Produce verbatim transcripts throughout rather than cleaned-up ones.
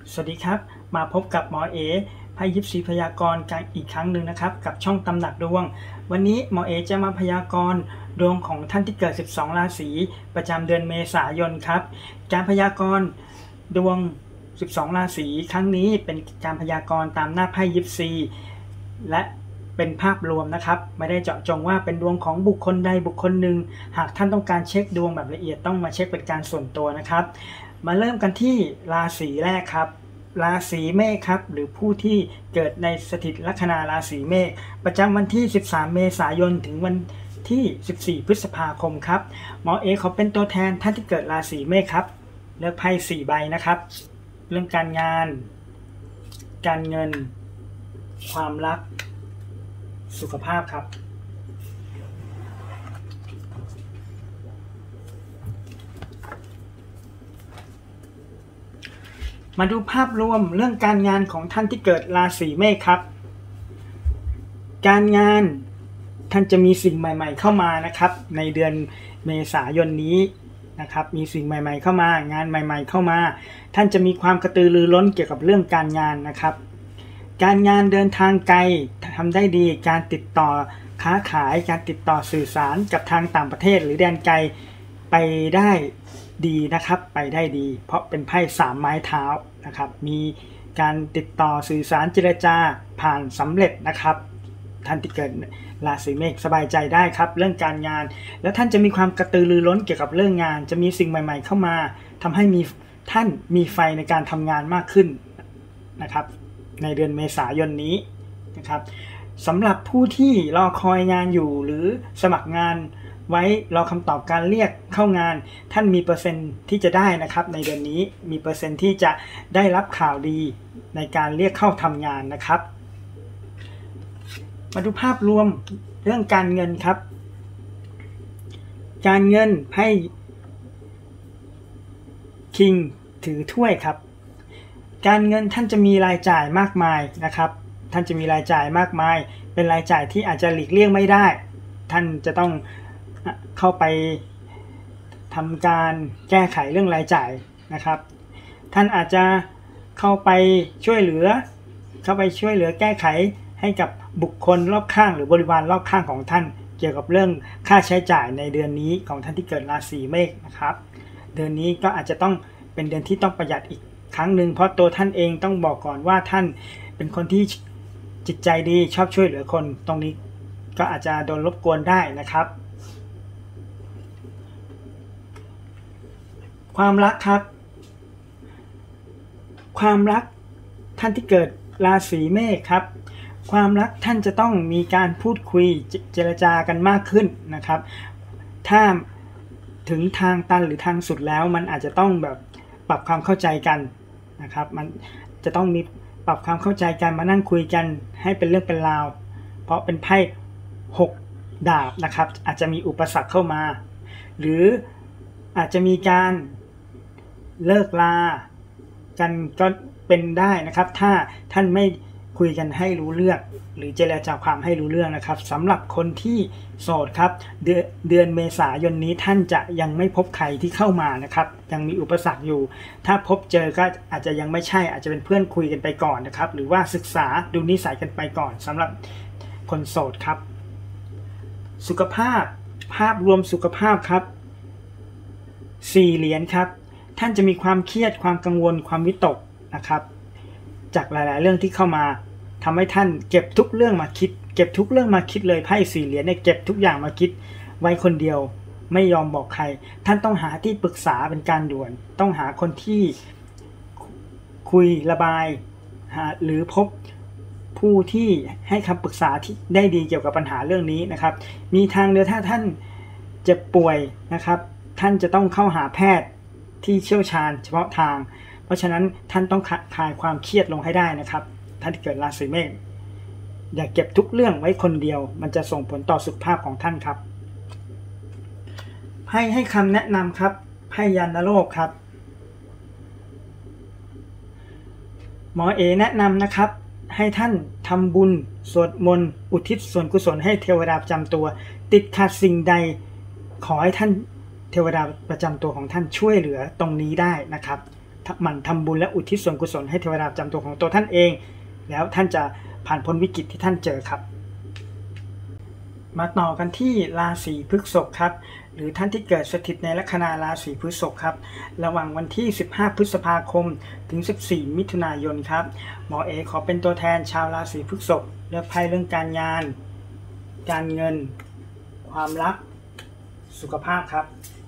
สวัสดีครับมาพบกับหมอเอไพ่ยิปซีพยากรณ์กันอีกครั้งหนึ่งนะครับกับช่องตำหนักดวงวันนี้หมอเอจะมาพยากรณ์ดวงของท่านที่เกิดสิบสองราศีประจำเดือนเมษายนครับการพยากรณ์ดวงสิบสองราศีครั้งนี้เป็นการพยากรณ์ตามหน้าไพ่ยิปซีและเป็นภาพรวมนะครับไม่ได้เจาะจงว่าเป็นดวงของบุคคลใดบุคคลหนึ่งหากท่านต้องการเช็คดวงแบบละเอียดต้องมาเช็คเป็นการส่วนตัวนะครับมาเริ่มกันที่ราศีแรกครับราศีเมษครับหรือผู้ที่เกิดในสถิตลัคนาราศีเมษประจำวันที่สิบสามเมษายนถึงวันที่สิบสี่พฤษภาคมครับหมอเอขอเป็นตัวแทนท่านที่เกิดราศีเมษครับเลือกไพ่สี่ใบนะครับเรื่องการงานการเงินความรักสุขภาพครับมาดูภาพรวมเรื่องการงานของท่านที่เกิดราศีเมษครับการงานท่านจะมีสิ่งใหม่ๆเข้ามานะครับในเดือนเมษายนนี้นะครับมีสิ่งใหม่ๆเข้ามางานใหม่ๆเข้ามาท่านจะมีความกระตือรือร้นเกี่ยวกับเรื่องการงานนะครับการงานเดินทางไกลทำได้ดีการติดต่อค้าขายการติดต่อสื่อสารกับทางต่างประเทศหรือแดนไกลไปได้ดีนะครับไปได้ดีเพราะเป็นไพ่สามไม้เท้านะครับมีการติดต่อสื่อสารเจรจาผ่านสำเร็จนะครับท่านที่เกิดราศีเมษสบายใจได้ครับเรื่องการงานแล้วท่านจะมีความกระตือรือร้นเกี่ยวกับเรื่องงานจะมีสิ่งใหม่ๆเข้ามาทำให้มีท่านมีไฟในการทำงานมากขึ้นนะครับในเดือนเมษายนนี้นะครับสำหรับผู้ที่รอคอยงานอยู่หรือสมัครงานไว้รอคำตอบการเรียกเข้างานท่านมีเปอร์เซ็นต์ที่จะได้นะครับในเดือนนี้มีเปอร์เซ็นต์ที่จะได้รับข่าวดีในการเรียกเข้าทำงานนะครับมาดูภาพรวมเรื่องการเงินครับการเงินไพ่คิงถือถ้วยครับการเงินท่านจะมีรายจ่ายมากมายนะครับท่านจะมีรายจ่ายมากมายเป็นรายจ่ายที่อาจจะหลีกเลี่ยงไม่ได้ท่านจะต้องเข้าไปทำการแก้ไขเรื่องรายจ่ายนะครับท่านอาจจะเข้าไปช่วยเหลือเข้าไปช่วยเหลือแก้ไขให้กับบุคคลรอบข้างหรือบริวารรอบข้างของท่านเกี่ยวกับเรื่องค่าใช้จ่ายในเดือนนี้ของท่านที่เกิดราศีเมษนะครับเดือนนี้ก็อาจจะต้องเป็นเดือนที่ต้องประหยัดอีกครั้งหนึ่งเพราะตัวท่านเองต้องบอกก่อนว่าท่านเป็นคนที่จิตใจดีชอบช่วยเหลือคนตรงนี้ก็อาจจะโดนรบกวนได้นะครับความรักครับความรักท่านที่เกิดราศีเมษครับความรักท่านจะต้องมีการพูดคุยเจรจากันมากขึ้นนะครับถ้าถึงทางตันหรือทางสุดแล้วมันอาจจะต้องแบบปรับความเข้าใจกันนะครับมันจะต้องมีปรับความเข้าใจกันมานั่งคุยกันให้เป็นเรื่องเป็นราวเพราะเป็นไพ่หกดาบนะครับอาจจะมีอุปสรรคเข้ามาหรืออาจจะมีการเลิกลากันก็เป็นได้นะครับถ้าท่านไม่คุยกันให้รู้เรื่องหรือเจรจาความให้รู้เรื่องนะครับสำหรับคนที่โสดครับเดือนเดือนเมษายนนี้ท่านจะยังไม่พบใครที่เข้ามานะครับยังมีอุปสรรคอยู่ถ้าพบเจอก็อาจจะยังไม่ใช่อาจจะเป็นเพื่อนคุยกันไปก่อนนะครับหรือว่าศึกษาดูนิสัยกันไปก่อนสำหรับคนโสดครับสุขภาพภาพรวมสุขภาพครับสี่เหรียญครับท่านจะมีความเครียดความกังวลความวิตกนะครับจากหลายๆเรื่องที่เข้ามาทำให้ท่านเก็บทุกเรื่องมาคิดเก็บทุกเรื่องมาคิดเลยไพ่สี่เหรียญเนี่ยเก็บทุกอย่างมาคิดไว้คนเดียวไม่ยอมบอกใครท่านต้องหาที่ปรึกษาเป็นการด่วนต้องหาคนที่คุยระบายหรือพบผู้ที่ให้คำปรึกษาที่ได้ดีเกี่ยวกับปัญหาเรื่องนี้นะครับมีทางเดียวถ้าท่านเจ็บป่วยนะครับท่านจะต้องเข้าหาแพทย์ที่เชี่ยวชาญเฉพาะทางเพราะฉะนั้นท่านต้องคลายความเครียดลงให้ได้นะครับท่านที่เกิดราศีเมษอย่าเก็บทุกเรื่องไว้คนเดียวมันจะส่งผลต่อสุขภาพของท่านครับไพ่ให้คำแนะนำครับไพ่ยันโลกครับหมอเอแนะนำนะครับให้ท่านทำบุญสวดมนต์อุทิศส่วนกุศลให้เทวดาประจำตัวติดขัดสิ่งใดขอให้ท่านเทวดาประจำตัวของท่านช่วยเหลือตรงนี้ได้นะครับหมั่นทำบุญและอุทิศส่วนกุศลให้เทวดาประจำตัวของตัวท่านเองแล้วท่านจะผ่านพ้นวิกฤตที่ท่านเจอครับมาต่อกันที่ราศีพฤษภครับหรือท่านที่เกิดสถิตในลัคนาราศีพฤษภครับระหว่างวันที่สิบห้าพฤษภาคมถึงสิบสี่มิถุนายนครับหมอเอขอเป็นตัวแทนชาวราศีพฤษภเลือกไพ่เรื่องการงานการเงินความรักสุขภาพครับ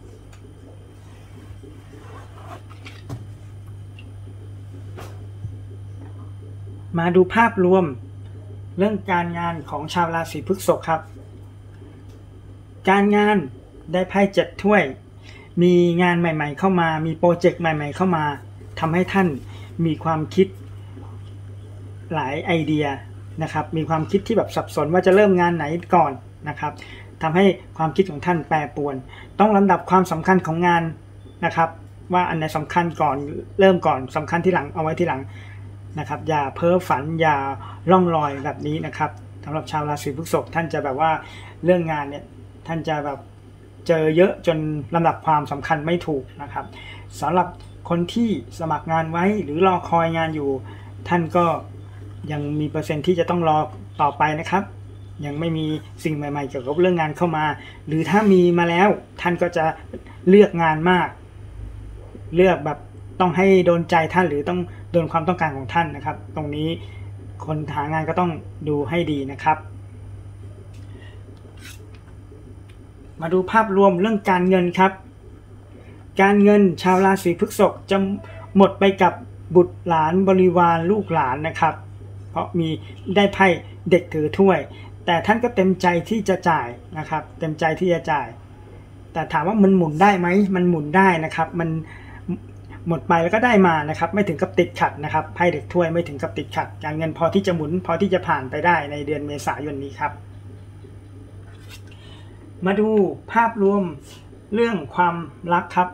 มาดูภาพรวมเรื่องการงานของชาวราศีพฤษภครับการงานได้ไพ่เจ็ดถ้วยมีงานใหม่ๆเข้ามามีโปรเจกต์ใหม่ๆเข้ามาทำให้ท่านมีความคิดหลายไอเดียนะครับมีความคิดที่แบบสับสนว่าจะเริ่มงานไหนก่อนนะครับทำให้ความคิดของท่านแปรปรวนต้องลำดับความสำคัญของงานนะครับว่าอันไหนสำคัญก่อนเริ่มก่อนสำคัญที่หลังเอาไว้ที่หลังนะครับอย่าเพ้อฝันอย่าล่องลอยแบบนี้นะครับสำหรับชาวราศีพฤษภท่านจะแบบว่าเรื่องงานเนี่ยท่านจะแบบเจอเยอะจนลำดับความสำคัญไม่ถูกนะครับสำหรับคนที่สมัครงานไว้หรือรอคอยงานอยู่ท่านก็ยังมีเปอร์เซ็นต์ที่จะต้องรอต่อไปนะครับยังไม่มีสิ่งใหม่ๆเกี่ยวกับเรื่องงานเข้ามาหรือถ้ามีมาแล้วท่านก็จะเลือกงานมากเลือกแบบต้องให้โดนใจท่านหรือต้องโดนความต้องการของท่านนะครับตรงนี้คนหางานก็ต้องดูให้ดีนะครับมาดูภาพรวมเรื่องการเงินครับการเงินชาวราศีพฤษภจะหมดไปกับบุตรหลานบริวารลูกหลานนะครับเพราะมีได้ไพ่เด็กถือถ้วยแต่ท่านก็เต็มใจที่จะจ่ายนะครับเต็มใจที่จะจ่ายแต่ถามว่ามันหมุนได้ไหมมันหมุนได้นะครับมันหมดไปแล้วก็ได้มานะครับไม่ถึงกับติดขัดนะครับไพ่เด็กถ้วยไม่ถึงกับติดขัดการเงินพอที่จะหมุนพอที่จะผ่านไปได้ในเดือนเมษายนนี้ครับมาดูภาพรวมเรื่องความรักครับ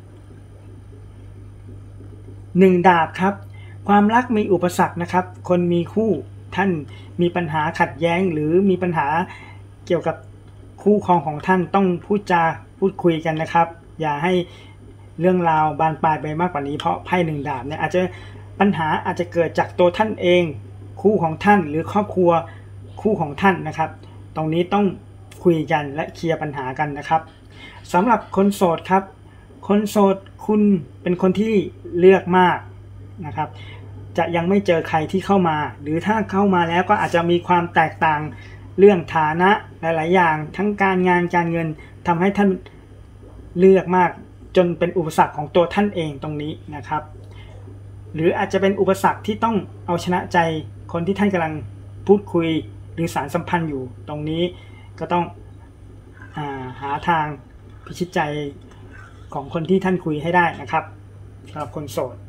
หนึ่งดาบครับความรักมีอุปสรรคนะครับคนมีคู่ท่านมีปัญหาขัดแย้งหรือมีปัญหาเกี่ยวกับคู่ครองของท่านต้องพูดจาพูดคุยกันนะครับอย่าให้เรื่องราวบานปลายไปมากกว่านี้เพราะไพ่หนึ่งดาบเนี่ยอาจจะปัญหาอาจจะเกิดจากตัวท่านเองคู่ของท่านหรือครอบครัวคู่ของท่านนะครับตรงนี้ต้องคุยกันและเคลียร์ปัญหากันนะครับสำหรับคนโสดครับคนโสดคุณเป็นคนที่เลือกมากนะครับจะยังไม่เจอใครที่เข้ามาหรือถ้าเข้ามาแล้วก็อาจจะมีความแตกต่างเรื่องฐานะหลายๆอย่างทั้งการงานการเงินทำให้ท่านเลือกมากจนเป็นอุปสรรคของตัวท่านเองตรงนี้นะครับหรืออาจจะเป็นอุปสรรคที่ต้องเอาชนะใจคนที่ท่านกำลังพูดคุยหรือสารสัมพันธ์อยู่ตรงนี้ก็ต้องอาหาทางพิชิตใจของคนที่ท่านคุยให้ได้นะครับสำหรับคนโสด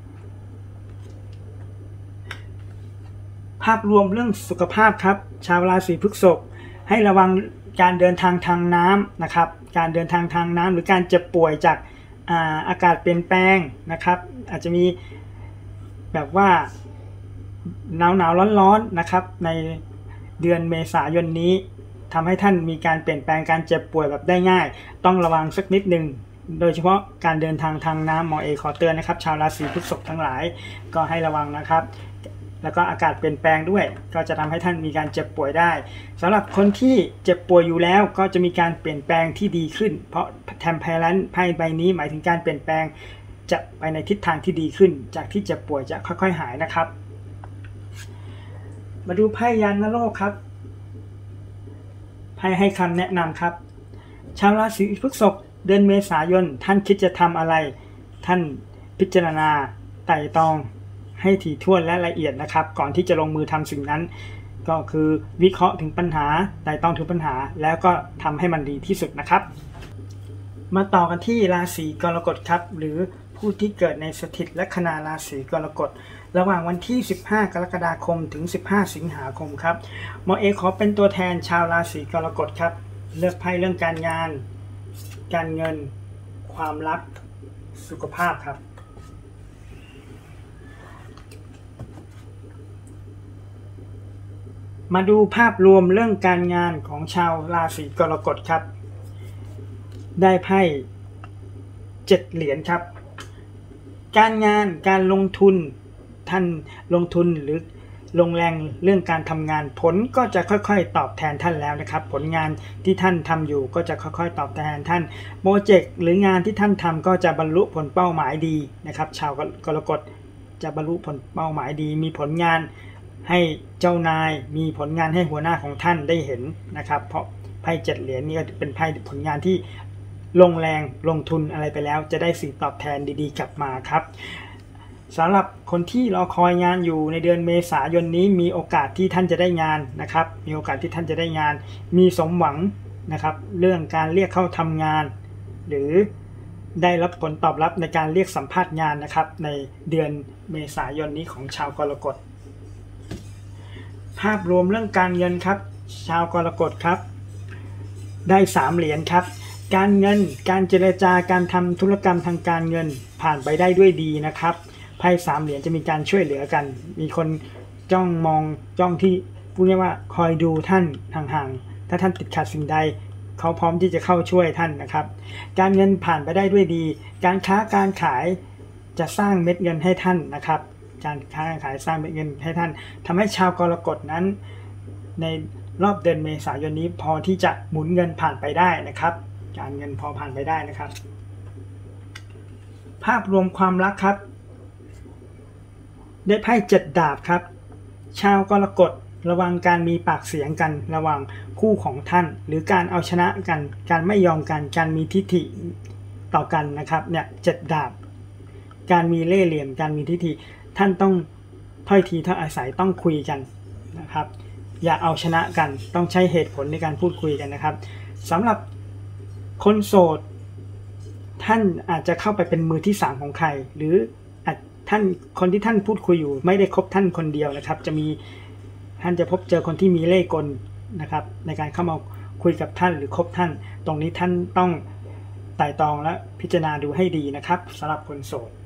ภาพรวมเรื่องสุขภาพครับชาวราศีพฤษภให้ระวังการเดินทางทางน้ำนะครับการเดินทางทางน้ำหรือการเจ็บป่วยจากอาอากาศเปลี่ยนแปลงนะครับอาจจะมีแบบว่าหนาวหนาวร้อนร้อนนะครับในเดือนเมษายนนี้ทำให้ท่านมีการเปลี่ยนแปลงการเจ็บป่วยแบบได้ง่ายต้องระวังสักนิดนึงโดยเฉพาะการเดินทางทางน้ำหมอเอขอเตือนนะครับชาวราศีพฤษภทั้งหลายก็ให้ระวังนะครับแล้วก็อากาศเปลี่ยนแปลงด้วยก็จะทำให้ท่านมีการเจ็บป่วยได้สำหรับคนที่เจ็บป่วยอยู่แล้วก็จะมีการเปลี่ยนแปลงที่ดีขึ้นเพราะแทมเพลนไพ่ใบนี้หมายถึงการเปลี่ยนแปลงจะไปในทิศทางที่ดีขึ้นจากที่เจ็บป่วยจะค่อยๆหายนะครับมาดูไพ่ยานโลกครับไพ่ให้คำแนะนำครับชาวราศีพฤษภเดือนเมษายนท่านคิดจะทำอะไรท่านพิจารณาไต่ตรองให้ถี่ถ้วนและละเอียดนะครับก่อนที่จะลงมือทำสิ่งนั้นก็คือวิเคราะห์ถึงปัญหาไต่ตรองถึงปัญหาแล้วก็ทำให้มันดีที่สุดนะครับมาต่อกันที่ราศีกรกฎครับหรือผู้ที่เกิดในสถิตลัคนาราศีกรกฎระหว่างวันที่สิบห้ากรกฎาคมถึงสิบห้าสิงหาคมครับหมอเอขอเป็นตัวแทนชาวราศีกรกฎครับเลือกไพ่เรื่องการงานการเงินความรักสุขภาพครับมาดูภาพรวมเรื่องการงานของชาวราศีกรกฎครับได้ไพ่เจ็ดเหรียญครับการงานการลงทุนท่านลงทุนหรือลงแรงเรื่องการทำงานผลก็จะค่อยๆตอบแทนท่านแล้วนะครับผลงานที่ท่านทำอยู่ก็จะค่อยๆตอบแทนท่านโปรเจกต์หรืองานที่ท่านทำก็จะบรรลุผลเป้าหมายดีนะครับชาวกรกฎจะบรรลุผลเป้าหมายดีมีผลงานให้เจ้านายมีผลงานให้หัวหน้าของท่านได้เห็นนะครับเพราะไพ่เจ็ดเหรียญนี่ก็เป็นไพ่ผลงานที่ลงแรงลงทุนอะไรไปแล้วจะได้สิ่งตอบแทนดีๆกลับมาครับสำหรับคนที่รอคอยงานอยู่ในเดือนเมษายนนี้มีโอกาสที่ท่านจะได้งานนะครับมีโอกาสที่ท่านจะได้งานมีสมหวังนะครับเรื่องการเรียกเข้าทำงานหรือได้รับผลตอบรับในการเรียกสัมภาษณ์งานนะครับในเดือนเมษายนนี้ของชาวกรกฎภาพรวมเรื่องการเงินครับชาวกรกฎครับได้สามเหรียญครับการเงินการเจรจาการทำธุรกรรมทางการเงินผ่านไปได้ด้วยดีนะครับไพ่สามเหรียญจะมีการช่วยเหลือกันมีคนจ้องมองจ้องที่พูดง่ายว่าคอยดูท่านห่างๆถ้าท่านติดขัดสิ่งใดเขาพร้อมที่จะเข้าช่วยท่านนะครับการเงินผ่านไปได้ด้วยดีการค้าการขายจะสร้างเม็ดเงินให้ท่านนะครับการค้าการขายสร้างเม็ดเงินให้ท่านทำให้ชาวกรกฎนั้นในรอบเดือนเมษายนนี้พอที่จะหมุนเงินผ่านไปได้นะครับการเงินพอผ่านไปได้นะครับภาพรวมความรักครับได้ไพ่เจ็ดดาบครับชาวกรกฎระวังการมีปากเสียงกันระหว่างคู่ของท่านหรือการเอาชนะกันการไม่ยอมกันการมีทิฐิต่อกันนะครับเนี่ยเจ็ดดาบการมีเล่ห์เหลี่ยมการมีทิฐิท่านต้องถ้อยทีถ้อยอาศัยต้องคุยกันนะครับอย่าเอาชนะกันต้องใช้เหตุผลในการพูดคุยกันนะครับสำหรับคนโสดท่านอาจจะเข้าไปเป็นมือที่สามของใครหรือท่านคนที่ท่านพูดคุยอยู่ไม่ได้คบท่านคนเดียวนะครับจะมีท่านจะพบเจอคนที่มีเล่ห์กลนะครับในการเข้ามาคุยกับท่านหรือคบท่านตรงนี้ท่านต้องไต่ตรองและพิจารณาดูให้ดีนะครับสำหรับคนโสด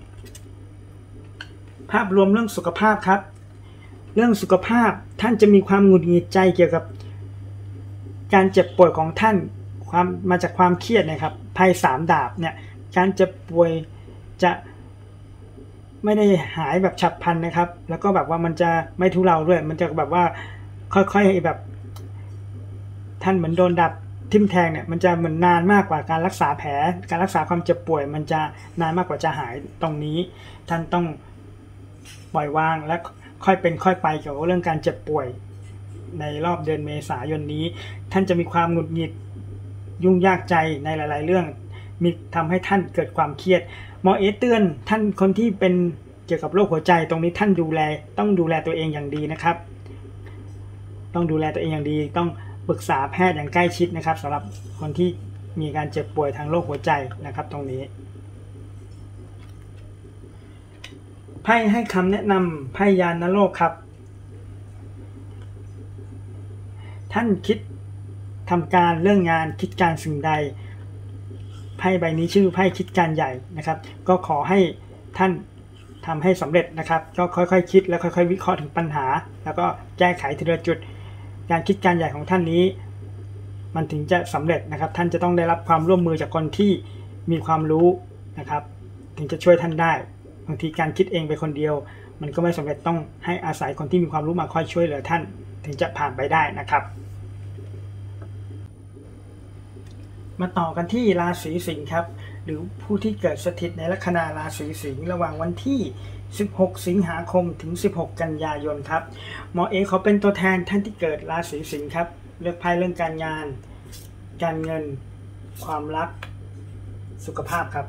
ภาพรวมเรื่องสุขภาพครับเรื่องสุขภาพท่านจะมีความหงุดหงิดใจเกี่ยวกับการเจ็บป่วยของท่านความมาจากความเครียดนะครับไพ่สามดาบเนี่ยการเจ็บป่วยจะไม่ได้หายแบบฉับพลันนะครับแล้วก็แบบว่ามันจะไม่ทุเลาด้วยมันจะแบบว่าค่อยๆแบบท่านเหมือนโดนดับทิ่มแทงเนี่ยมันจะเหมือนนานมากกว่าการรักษาแผลการรักษาความเจ็บป่วยมันจะนานมากกว่าจะหายตรงนี้ท่านต้องปล่อยวางและค่อยเป็นค่อยไปเกี่ยวกับเรื่องการเจ็บป่วยในรอบเดือนเมษายนนี้ท่านจะมีความหงุดหงิดยุ่งยากใจในหลายๆเรื่องมีทำให้ท่านเกิดความเครียดหมอเอเตือนท่านคนที่เป็นเกี่ยวกับโรคหัวใจตรงนี้ท่านดูแลต้องดูแลตัวเองอย่างดีนะครับต้องดูแลตัวเองอย่างดีต้องปรึกษาแพทย์อย่างใกล้ชิดนะครับสำหรับคนที่มีการเจ็บป่วยทางโรคหัวใจนะครับตรงนี้ไพ่ให้คำแนะนำไพ่ยานโลกครับท่านคิดทำการเรื่องงานคิดการสิ่งใดไพ่ใบนี้ชื่อไพ่คิดการใหญ่นะครับก็ขอให้ท่านทำให้สำเร็จนะครับก็ค่อยๆ ค, คิดแล้วค่อยๆวิเคราะห์ถึงปัญหาแล้วก็แก้ไขทีละจุดการคิดการใหญ่ของท่านนี้มันถึงจะสำเร็จนะครับท่านจะต้องได้รับความร่วมมือจากคนที่มีความรู้นะครับถึงจะช่วยท่านได้บางทีการคิดเองไปคนเดียวมันก็ไม่สำเร็จต้องให้อาศัยคนที่มีความรู้มาคอยช่วยเหลือท่านถึงจะผ่านไปได้นะครับมาต่อกันที่ราศีสิงห์ครับหรือผู้ที่เกิดสถิตในลัคนาราศีสิงห์ระหว่างวันที่สิบหกสิงหาคมถึงสิบหกกันยายนครับหมอเอขอเป็นตัวแทนท่านที่เกิดราศีสิงห์ครับเลือกไพ่เรื่องการงานการเงินความรักสุขภาพครับ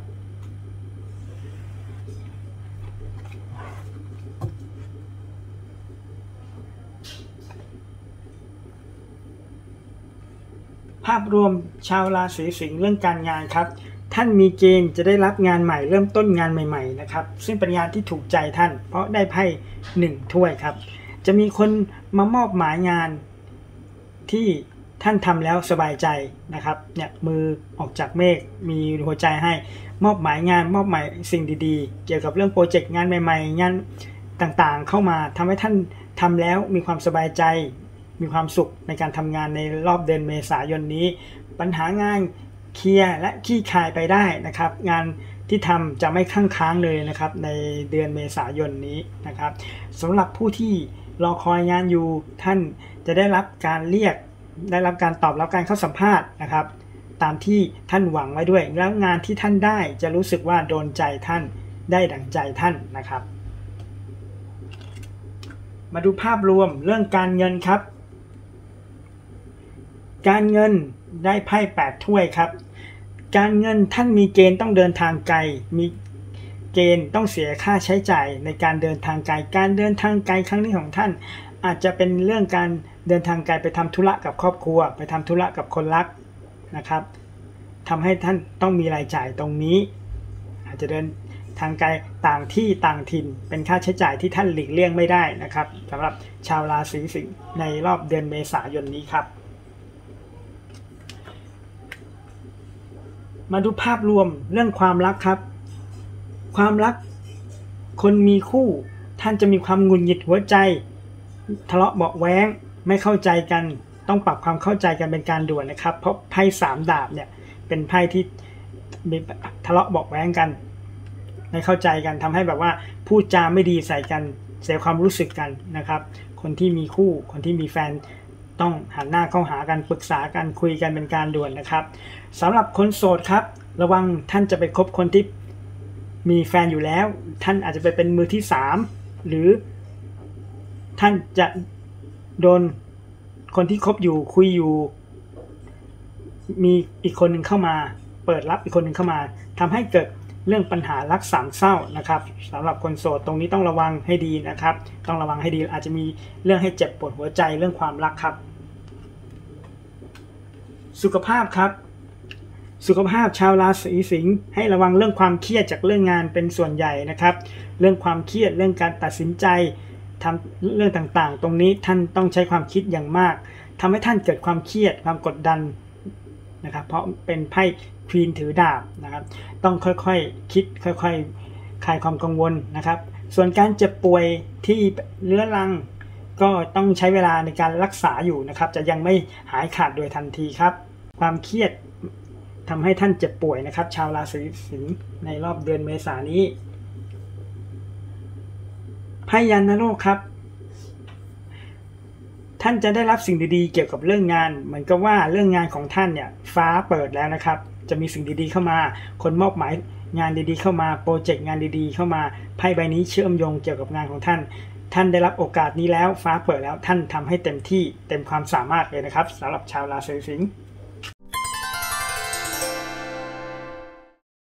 ภาพรวมชาวราศีสิงห์เรื่องการงานครับท่านมีเกณฑ์จะได้รับงานใหม่เริ่มต้นงานใหม่ๆนะครับซึ่งเป็นงานที่ถูกใจท่านเพราะได้ไพ่หนึ่งถ้วยครับจะมีคนมามอบหมายงานที่ท่านทำแล้วสบายใจนะครับเนี่ยมือออกจากเมฆมีหัวใจให้มอบหมายงานมอบหมายสิ่งดีๆเกี่ยวกับเรื่องโปรเจกต์งานใหม่ๆงานต่างๆเข้ามาทำให้ท่านทำแล้วมีความสบายใจมีความสุขในการทำงานในรอบเดือนเมษายนนี้ปัญหางานเคลียร์และขี้คายไปได้นะครับงานที่ทำจะไม่ค้างค้างเลยนะครับในเดือนเมษายนนี้นะครับสำหรับผู้ที่รอคอยงานอยู่ท่านจะได้รับการเรียกได้รับการตอบรับการเข้าสัมภาษณ์นะครับตามที่ท่านหวังไว้ด้วยแล้วงานที่ท่านได้จะรู้สึกว่าโดนใจท่านได้ดั่งใจท่านนะครับมาดูภาพรวมเรื่องการเงินครับการเงินได้ไพ่แปดถ้วยครับการเงินท่านมีเกณฑ์ต้องเดินทางไกลมีเกณฑ์ต้องเสียค่าใช้จ่ายในการเดินทางไกลการเดินทางไกลครั้งนี้ของท่านอาจจะเป็นเรื่องการเดินทางไกลไปทำธุระกับครอบครัวไปทำธุระกับคนรักนะครับทำให้ท่านต้องมีรายจ่ายตรงนี้อาจจะเดินทางไกลต่างที่ต่างถิ่นเป็นค่าใช้จ่ายที่ท่านหลีกเลี่ยงไม่ได้นะครับสำหรับชาวราศีสิงห์ในรอบเดือนเมษายนนี้ครับมาดูภาพรวมเรื่องความรักครับความรักคนมีคู่ท่านจะมีความหงุดหงิดหัวใจทะเลาะเบาะแว้งไม่เข้าใจกันต้องปรับความเข้าใจกันเป็นการด่วนนะครับเพราะไพ่สามดาบเนี่ยเป็นไพ่ที่มีทะเลาะเบาะแว้งกันไม่เข้าใจกันทำให้แบบว่าพูดจาไม่ดีใส่กันเสียความรู้สึกกันนะครับคนที่มีคู่คนที่มีแฟนต้องหันหน้าเข้าหากันปรึกษากันคุยกันเป็นการด่วนนะครับสำหรับคนโสดครับระวังท่านจะไปคบคนที่มีแฟนอยู่แล้วท่านอาจจะไปเป็นมือที่สามหรือท่านจะโดนคนที่คบอยู่คุยอยู่มีอีกคนหนึ่งเข้ามาเปิดรับอีกคนหนึ่งเข้ามาทำให้เกิดเรื่องปัญหารักสามเศร้านะครับสำหรับคนโสดตรงนี้ต้องระวังให้ดีนะครับต้องระวังให้ดีอาจจะมีเรื่องให้เจ็บปวดหัวใจเรื่องความรักครับสุขภาพครับสุขภาพชาวราศีสิงห์ให้ระวังเรื่องความเครียดจากเรื่องงานเป็นส่วนใหญ่นะครับเรื่องความเครียดเรื่องการตัดสินใจทำเรื่องต่างๆตรงนี้ท่านต้องใช้ความคิดอย่างมากทำให้ท่านเกิดความเครียดความกดดันนะครับเพราะเป็นไพ่ควีนถือดาบนะครับต้องค่อยๆ ค, คิดค่อยๆคลายความกังวลนะครับส่วนการเจ็บป่วยที่เรื้อรังก็ต้องใช้เวลาในการรักษาอยู่นะครับจะยังไม่หายขาดโดยทันทีครับความเครียดทำให้ท่านเจ็บป่วยนะครับชาวราศีสิงห์ในรอบเดือนเมษายนนี้ไพ่ยันนโรคครับท่านจะได้รับสิ่งดีๆเกี่ยวกับเรื่องงานเหมือนกับว่าเรื่องงานของท่านเนี่ยฟ้าเปิดแล้วนะครับจะมีสิ่งดีๆเข้ามาคนมอบหมายงานดีๆเข้ามาโปรเจกต์งานดีๆเข้ามาไพ่ใบนี้เชื่อมโยงเกี่ยวกับงานของท่านท่านได้รับโอกาสนี้แล้วฟ้าเปิดแล้วท่านทำให้เต็มที่เต็มความสามารถเลยนะครับสำหรับชาวราศีสิงห์